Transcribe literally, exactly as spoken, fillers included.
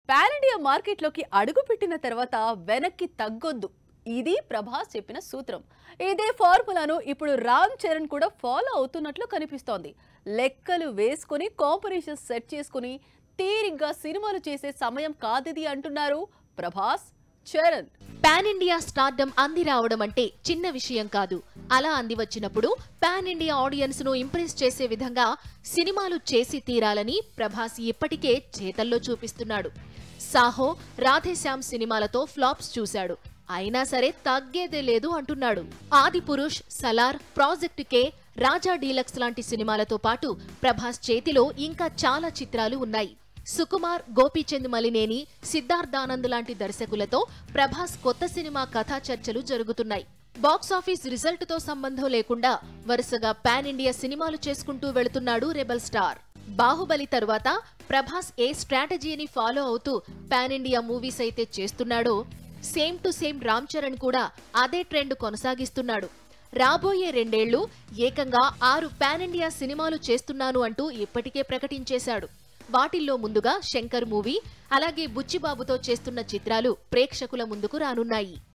Pan India మార్కెట్లోకి అడుగుపెట్టిన తర్వాత వెనక్కి తగ్గొద్దు. ఇది ప్రభాస్ చెప్పిన సూత్రం. ఇదే ఫార్ములాను ఇప్పుడు రామ్ చరణ్ కూడా ఫాలో అవుతున్నట్లు కనిపిస్తోంది. లెక్కలు వేసుకుని కాంపిటీషన్ సెట్ చేసుకుని తీరిగ్గా సినిమాలు చేసే సమయం కాదిది అంటున్నారు Prabhas, Charan. Pan India stardom అంది రావడం అంటే చిన్న విషయం కాదు. అలా అంది వచ్చినప్పుడు పాన్ ఇండియా ఆడియన్స్ ను ఇంప్రెస్ చేసే విధంగా సినిమాలు చేసి తీరాలని ప్రభాస్ ఇప్పటికే చేతల్లో చూపిస్తున్నాడు. సాహో, రాధేశ్యామ్ సినిమాలతో ఫ్లాప్స్ చూశాడు. అయినా సరే తగ్గేదే లేదు అంటున్నాడు. Adipurush, Salaar, project K, Raja deluxe లాంటి సినిమాలతో పాటు ప్రభాస్ చేతిలో ఇంకా చాలా చిత్రాలు ఉన్నాయి. సుకుమార్, గోపీచంద్ మలినేని, సిద్ధార్థానంద్ లాంటి దర్శకులతో ప్రభాస్ కొత్త సినిమా కథా చర్చలు జరుగుతున్నాయి. బాక్సాఫీస్ రిజల్ట్ తో సంబంధం లేకుండా వరుసగా పాన్ ఇండియా సినిమాలు చేసుకుంటూ వెళుతున్నాడు రెబల్ స్టార్. బాహుబలి తరువాత ప్రభాస్ ఏ స్ట్రాటజీని ఫాలో అవుతూ పాన్ ఇండియా మూవీస్ అయితే చేస్తున్నాడో same to same Ram Charan కూడా అదే ట్రెండ్ కొనసాగిస్తున్నాడు. రాబోయే రెండేళ్లు ఏకంగా ఆరు పాన్ ఇండియా సినిమాలు చేస్తున్నాను అంటూ ఇప్పటికే ప్రకటించేశాడు. వాటిల్లో ముందుగా శంకర్ మూవీ, అలాగే బుచ్చిబాబుతో చేస్తున్న చిత్రాలు ప్రేక్షకుల ముందుకు రానున్నాయి.